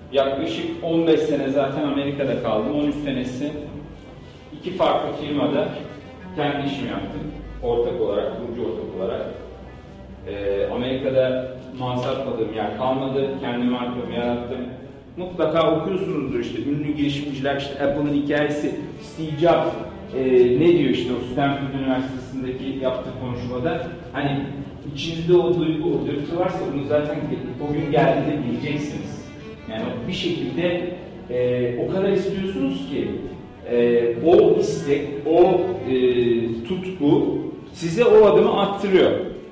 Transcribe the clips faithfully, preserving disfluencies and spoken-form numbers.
Yaklaşık on beş sene zaten Amerika'da kaldım. on üç senesi iki farklı firmada kendi işimi yaptım. Ortak olarak, kurucu ortak olarak. Ee, Amerika'da muhasap kaldığım yer kalmadı. Kendi markamı yarattım. Mutlaka okuyorsunuzdur işte ünlü girişimciler, işte Apple'ın hikayesi, Steve Jobs e, ne diyor işte o Stanford Üniversitesi'ndeki yaptığı konuşmada, hani içinizde o duygu, o dürtü varsa bunu zaten o gün geldiğinde bileceksiniz. Yani bir şekilde e, o kadar istiyorsunuz ki e, o istek, o e, tutku size o adımı attırıyor.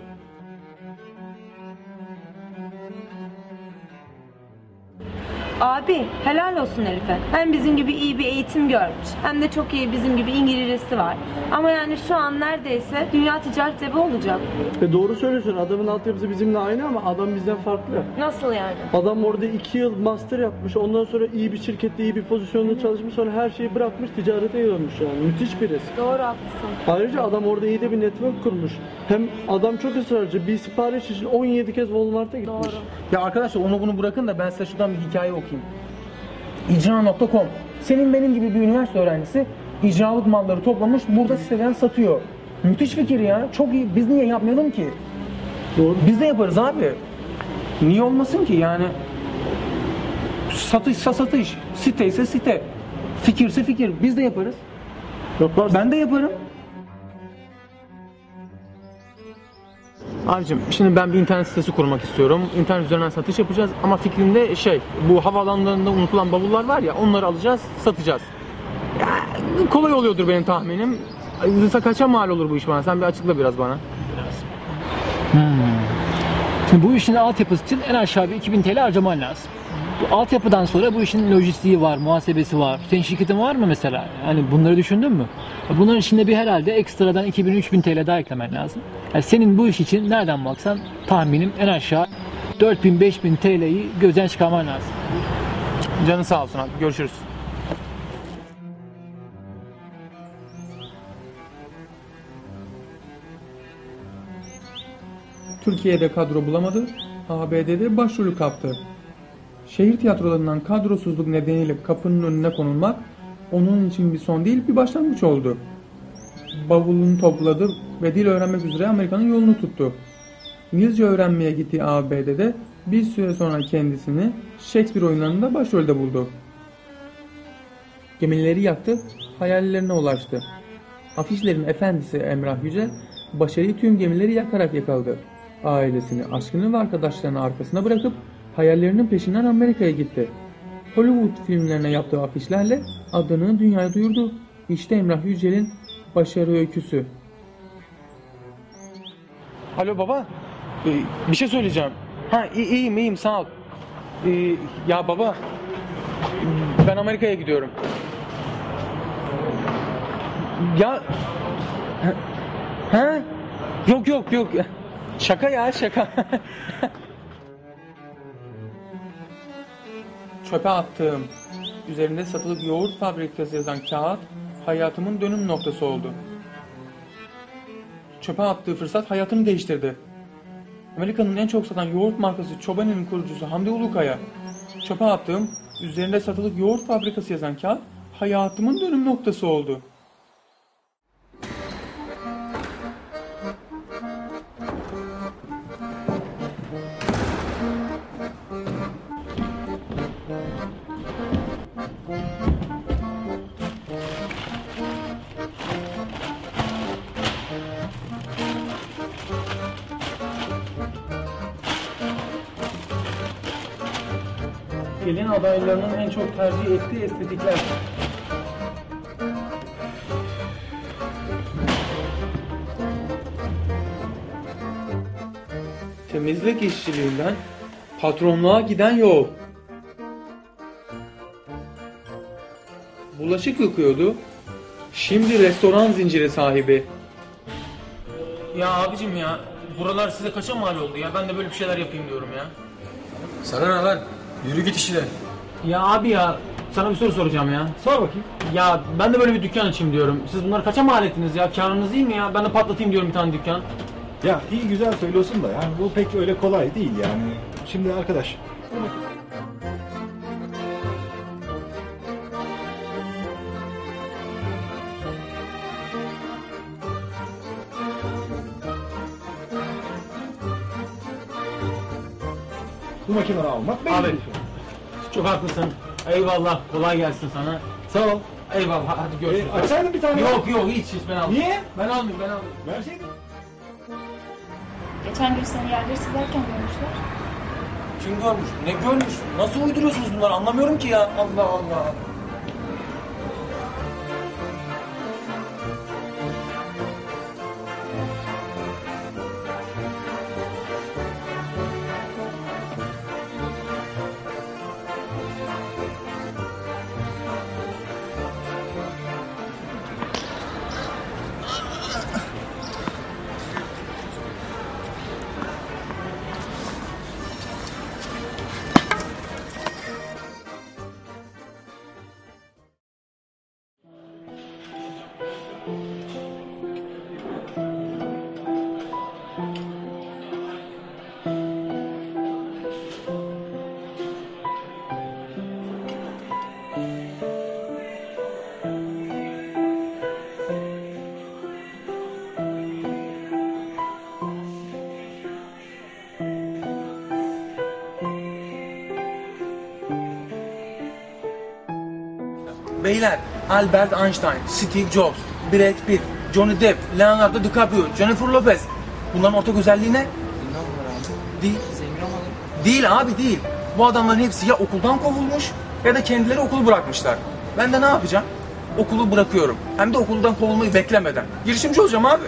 Abi helal olsun Elif'e. Hem bizim gibi iyi bir eğitim görmüş, hem de çok iyi bizim gibi İngilizcesi var. Ama yani şu an neredeyse dünya ticaret devi olacak. E doğru söylüyorsun. Adamın altyapısı bizimle aynı ama adam bizden farklı. Nasıl yani? Adam orada iki yıl master yapmış. Ondan sonra iyi bir şirkette, iyi bir pozisyonda çalışmış. Sonra her şeyi bırakmış, ticarete yönelmiş yani. Müthiş birisi. Doğru, haklısın. Ayrıca adam orada iyi de bir network kurmuş. Hem adam çok ısrarcı. Bir sipariş için on yedi kez Walmart'a gitmiş. Doğru. Ya arkadaşlar onu bunu bırakın da ben size şuradan bir hikaye okuyayım. icra nokta com. Senin benim gibi bir üniversite öğrencisi icralık malları toplamış, burada siteden satıyor. Müthiş fikir ya. Çok iyi. Biz niye yapmayalım ki? Doğru. Biz de yaparız abi. Niye olmasın ki yani? Satışsa satış, site ise site, fikirse fikir. Biz de yaparız. Yaparsın. Ben de yaparım. Abicim şimdi ben bir internet sitesi kurmak istiyorum. İnternet üzerinden satış yapacağız ama fikrimde şey, bu havaalanlarında unutulan bavullar var ya, onları alacağız, satacağız. Ya, kolay oluyordur benim tahminim. Kaça mal olur bu iş bana? Sen bir açıkla biraz bana. Hmm. Şimdi bu işin altyapısı için en aşağı bir iki bin T L harcaman lazım. Bu altyapıdan sonra bu işin lojistiği var, muhasebesi var. Senin şirketin var mı mesela? Hani bunları düşündün mü? Bunların içinde bir herhalde ekstradan iki bin üç bin T L daha eklemen lazım. Yani senin bu iş için nereden baksan tahminim en aşağı dört bin beş bin T L'yi gözden çıkarman lazım. Canın sağ olsun abi. Görüşürüz. Türkiye'de kadro bulamadı, A B D'de başrolü kaptı. Şehir tiyatrolarından kadrosuzluk nedeniyle kapının önüne konulmak onun için bir son değil, bir başlangıç oldu. Bavulunu topladı ve dil öğrenmek üzere Amerika'nın yolunu tuttu. İngilizce öğrenmeye gittiği A B D'de bir süre sonra kendisini Shakespeare oyunlarında başrolde buldu. Gemileri yaktı, hayallerine ulaştı. Afişlerin efendisi Emrah Yücel, başarıyı tüm gemileri yakarak yakaladı. Ailesini, aşkını ve arkadaşlarını arkasına bırakıp hayallerinin peşinden Amerika'ya gitti. Hollywood filmlerine yaptığı afişlerle adını dünyaya duyurdu. İşte Emrah Yücel'in başarı öyküsü. Alo baba, ee, bir şey söyleyeceğim. Ha iyi, iyiyim iyiyim sağ ol. Ee, ya baba, ben Amerika'ya gidiyorum. Ya, ha? Yok yok yok. Şaka ya şaka. Çöpe attığım, üzerinde satılık yoğurt fabrikası yazan kağıt hayatımın dönüm noktası oldu. Çöpe attığı fırsat hayatını değiştirdi. Amerika'nın en çok satan yoğurt markası Chobani'nin kurucusu Hamdi Ulukaya. Çöpe attığım, üzerinde satılık yoğurt fabrikası yazan kağıt hayatımın dönüm noktası oldu. Gelin adaylarının en çok tercih ettiği estetikler. Temizlik işçiliğinden patronluğa giden yol. Bulaşık yıkıyordu, şimdi restoran zinciri sahibi. Ya abicim ya, buralar size kaça mal oldu ya? Ben de böyle bir şeyler yapayım diyorum ya. Sana ne lan? Yürü git işine. Ya abi ya, sana bir soru soracağım ya. Sor bakayım. Ya ben de böyle bir dükkan açayım diyorum. Siz bunları kaça mal ettiniz ya? Karınız iyi mi ya? Ben de patlatayım diyorum bir tane dükkan. Ya iyi güzel söylüyorsun da yani bu pek öyle kolay değil yani. Şimdi arkadaş. bu makineleri almak benim Abi. işim. Çok haklısın. Eyvallah. Kolay gelsin sana. Sağ ol. Eyvallah. Hadi görüşürüz. E, açsaydın bir tane. Yok yok hiç hiç ben almayayım. Niye? Ben almayayım ben almayayım. Verseydin. Geçen gün seni yerleri silerken görmüşler. Kim görmüş? Ne görmüş? Nasıl uyduruyorsunuz bunları anlamıyorum ki ya. Allah Allah. Beyler, Albert Einstein, Steve Jobs, Brad Pitt, Johnny Depp, Leonardo DiCaprio, Jennifer Lopez. Bunların ortak özelliği ne? Değil. Değil abi değil. Bu adamların hepsi ya okuldan kovulmuş ya da kendileri okulu bırakmışlar. Ben de ne yapacağım? Okulu bırakıyorum. Hem de okuldan kovulmayı beklemeden. Girişimci olacağım abi.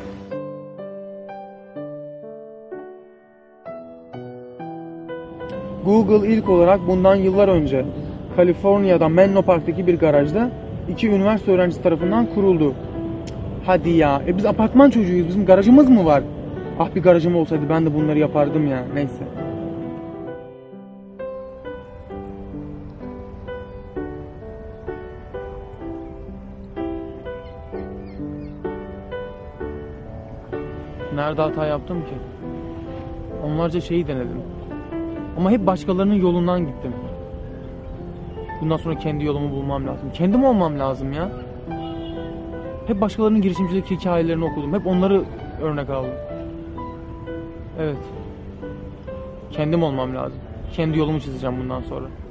Google ilk olarak bundan yıllar önce Kaliforniya'da Menlo Park'taki bir garajda iki üniversite öğrencisi tarafından kuruldu. Hadi ya. E biz apartman çocuğuyuz. Bizim garajımız mı var? Ah bir garajım olsaydı ben de bunları yapardım ya. Neyse. Nerede hata yaptım ki? Onlarca şeyi denedim. Ama hep başkalarının yolundan gittim. Bundan sonra kendi yolumu bulmam lazım. Kendim olmam lazım ya. Hep başkalarının girişimcilik hikayelerini okudum. Hep onları örnek aldım. Evet. Kendim olmam lazım. Kendi yolumu çizeceğim bundan sonra.